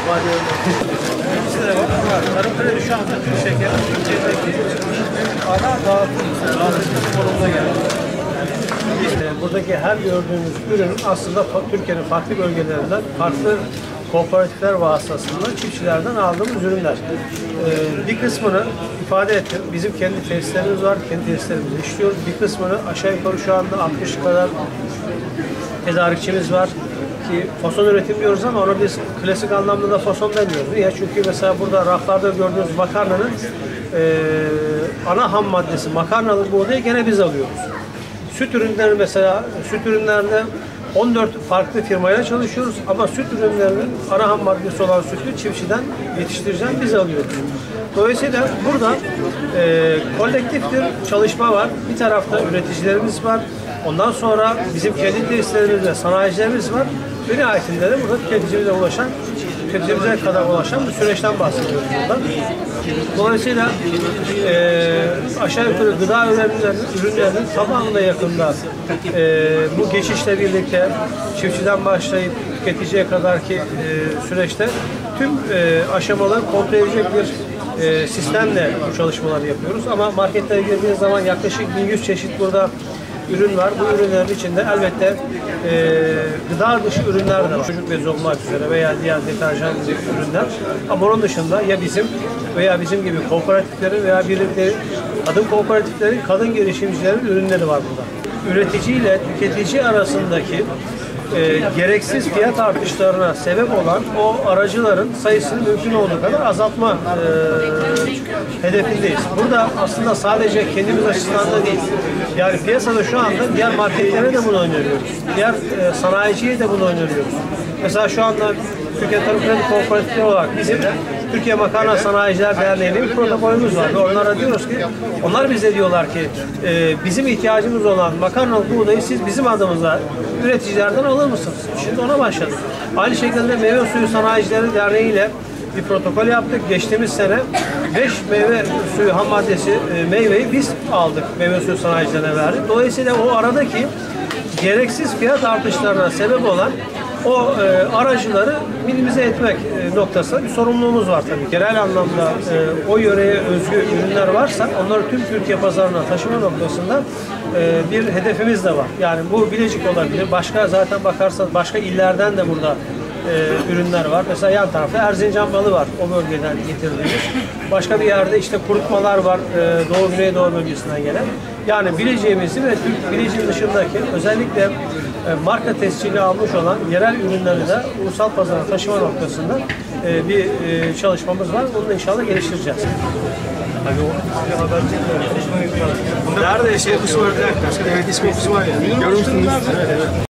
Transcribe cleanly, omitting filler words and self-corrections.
ifade ediyorum. Tarım kredi şu anda Türk şekeri Türkiye'deki ana dağıtım konumuna geldi. Buradaki her gördüğünüz ürün aslında Türkiye'nin farklı bölgelerinden, farklı kooperatifler vasıtasıyla çiftçilerden aldığımız ürünler. Bir kısmını ifade ettim. Bizim kendi tesislerimiz var, kendi tesislerimizde işliyoruz. Bir kısmını aşağı yukarı şu anda 60 kadar tedarikçimiz var ki fason üretim diyoruz ama ona biz klasik anlamda da fason demiyoruz. Niye? Çünkü mesela burada raflarda gördüğünüz makarnanın ana ham maddesi makarnalı buğdayı gene biz alıyoruz. Süt ürünleri mesela, süt ürünlerinde 14 farklı firmayla çalışıyoruz ama süt ürünlerinin ana ham maddesi olan sütü çiftçiden yetiştireceğim biz alıyoruz. Dolayısıyla burada kolektif bir çalışma var. Bir tarafta üreticilerimiz var. Ondan sonra bizim kendi tesislerimizde sanayicilerimiz var. Ve nihayetinde de burada tüketicimize kadar ulaşan bir süreçten bahsediyoruz burada. Dolayısıyla aşağı yukarı gıda ürünlerinin tamamına yakında bu geçişle birlikte çiftçiden başlayıp tüketiciye kadarki süreçte tüm aşamaları kontrol edecek bir sistemle bu çalışmaları yapıyoruz. Ama marketlere girdiğiniz zaman yaklaşık 1100 çeşit burada ürün var. Bu ürünlerin içinde elbette gıda dışı ürünler de var. Çocuk bezi olmak üzere veya diğer deterjan gibi ürünler. Ama onun dışında ya bizim veya bizim gibi kooperatiflerin veya birlikte kadın kooperatiflerin, kadın girişimcilerin ürünleri var burada. Üretici ile tüketici arasındaki gereksiz fiyat artışlarına sebep olan o aracıların sayısını mümkün olduğu kadar azaltma hedefindeyiz. Burada aslında sadece kendimiz açısından da değil. Yani piyasada şu anda diğer marketlere de bunu öneriyoruz. Diğer sanayiciye de bunu öneriyoruz. Mesela şu anda Türkiye Tarım Kredi Kooperatifleri olarak bizim Türkiye Makarna Sanayiciler Derneği'nin bir protokolümüz var. Ve onlara diyoruz ki, onlar bize diyorlar ki bizim ihtiyacımız olan makarnalık buğdayı siz bizim adımıza üreticilerden alır mısınız? Şimdi ona başladık. Aynı şekilde Meyve Suyu Sanayicileri Derneği ile bir protokol yaptık. Geçtiğimiz sene 5 meyve suyu ham maddesi meyveyi biz aldık. Meyve suyu sanayicilerine verdik. Dolayısıyla o aradaki gereksiz fiyat artışlarına sebep olan o aracıları minimize etmek noktasında bir sorumluluğumuz var tabii. Genel anlamda o yöreye özgü ürünler varsa onları tüm Türkiye pazarına taşıma noktasında bir hedefimiz de var. Yani bu Bilecik olabilir. Başka zaten bakarsanız başka illerden de burada ürünler var. Mesela yan tarafta Erzincan balı var. O bölgeden getirdiğimiz. Başka bir yerde işte kurutmalar var. Doğu Güneydoğu bölgesinden gelen. Yani Bilecik'imizi ve Bilecik'in dışındaki özellikle marka tescili almış olan yerel ürünleri de ulusal pazara taşıma noktasında bir çalışmamız var. Bunu da inşallah geliştireceğiz. Nerede şey kokusu var? Başka bir kokusu var ya. Görüyor musunuz?